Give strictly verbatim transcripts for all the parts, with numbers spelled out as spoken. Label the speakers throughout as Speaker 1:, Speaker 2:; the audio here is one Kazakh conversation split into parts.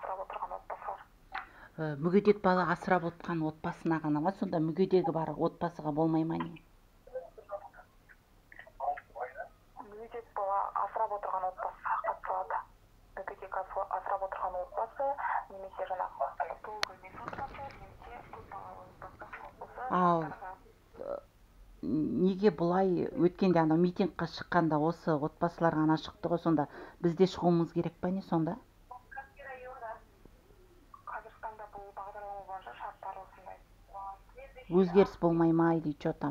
Speaker 1: асырап отырған отбасы бар.
Speaker 2: Э, мүгедек бала асырап отқан отбасына ғана ма, сонда мүгедегі бар отбасыға болмай ма не?
Speaker 1: Мүгедек бала асырап отырған отбасыға қатысады. Мүгедек асырап отырған отбасы немесе жаңағы толық емес отбасы немесе көпбалалы отбасы. Осы
Speaker 2: Ал
Speaker 1: шарттарға
Speaker 2: неге бұлай өткенде анау митингқа шыққанда осы отбасылар ғана шықты ғой, сонда біз де шығуымыз керек па не сонда?
Speaker 1: қазіргі таңда бұл бағдарлама бойынша шарттар осындай.
Speaker 2: Өзгеріс болмай ма или что там?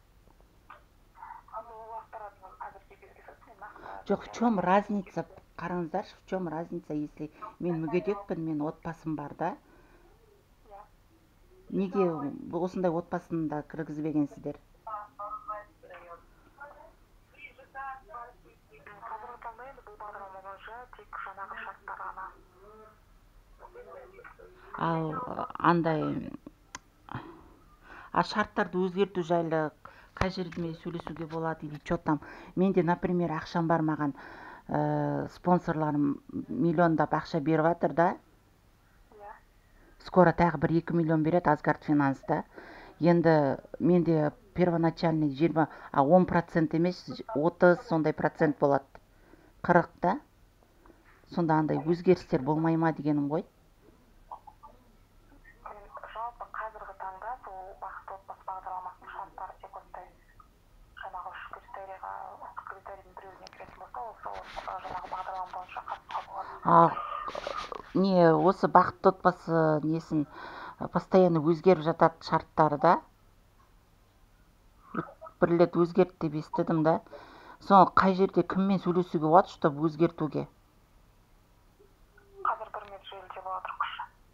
Speaker 1: Бұл уақыттарға дейін әзірге белгісіз. Мен нақты
Speaker 2: Жоқ, в чем разница? Қараңыздаршы, в чем разница, если мен мүгедекпін, мен отбасым бар да?
Speaker 1: иә.
Speaker 2: Неге осындай отбасында кіргізбегенсіздер?
Speaker 1: Қазіргі таңда енді бұл бағдарлама бойынша тек жаңағы шарттар ғана.
Speaker 2: Ал андай а шарттарды өзгерту жайлы қай жерде сөйлесуге болады или что там? Менде, например, ақшам бар, маған ә, спонсорларым миллиондап ақша беріп жатыр да.
Speaker 1: Иә.
Speaker 2: Скоро тағы бір екі миллион береді Асгард Финанста. Енді менде первоначальный жиырма, а он процент емес, отыз сондай процент болады. қырық да. Сонда андай өзгерістер болмай ма дегенім ғой.
Speaker 1: Жалпы қазіргі таңда бұл бақытты отбасы бағдарламасының шарттары тек осындай жаңағы үш критерийға, критерийдің біреуіне кіретін болса, осы жаңағы бағдарлама бойынша қатысуға болады.
Speaker 2: А не, осы бақытты отбасы несін постоянно өзгеріп жатады шарттары да. Бір рет өзгерді деп естідім да. Соны қай жерде кіммен сөйлесуге болады, чтобы өзгертуге?
Speaker 1: Қазір бір мет желіде болады құш.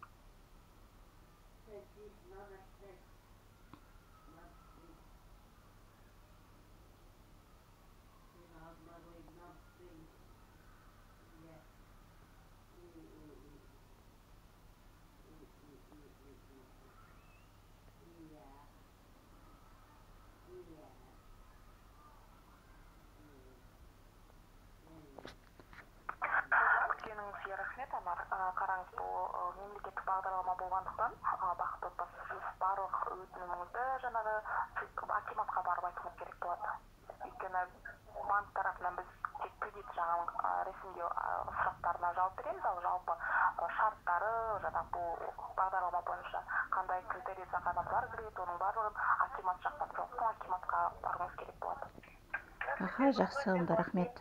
Speaker 1: Күткеніңізге рахмет, Анар. Қараңыз, бұл мемлекеттік бағдарлама болғандықтан бақытты отбасы сіз барлық өтініміңізді жаңағы акиматқа барып айтуыңыз керек болады. Өйткені банк тарапынан біз тек кредит жағының ресімдеу сұрақтарына жауап береміз, ал жалпы шарттары жаңағы бұл бағдарлама бойынша қандай критерийде ғана бар кіреді, оның барлығын акимат жақтан жоқтың акиматқа баруыңыз керек болады.
Speaker 2: Аха, жақсы, онда рахмет.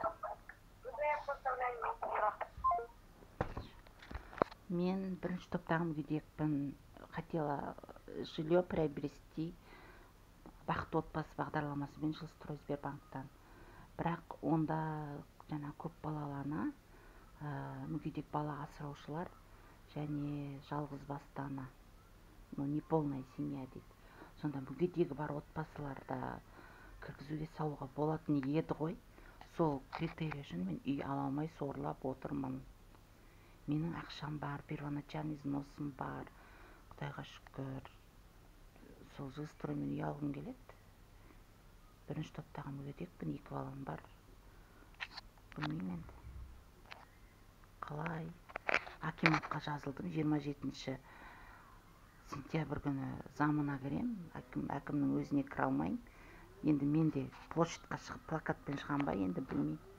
Speaker 2: Мен бірінші топтағы мүгедекпін, хотела жилье приобрести бақытты отбасы бағдарламасымен Жилстройсбербанктан. Бірақ онда жаңа көп балалы ана, мүгедек бала асыраушылар және жалғыз басты ана, ну неполная семья дейді. Сонда мүгедегі бар отбасыларда кіргізуге салуға болатын еді ғой. Сол критерий үшін мен үй ала алмай сорлап отырмын. Менің ақшам бар, первоначальный взносым бар. Құдайға шүкір. Сол Жилстроймен үй алғым келеді. Бірінші топтағы мүгедекпін, екі балам бар. Білмеймін енді. Қалай? Акиматқа жазылдым, жиырма жетінші сентябрь күні замына кірем. Әкімнің өзіне кіре алмайым. Енді мен де площадьқа шығып плакатпен шығам ба, енді білмеймін.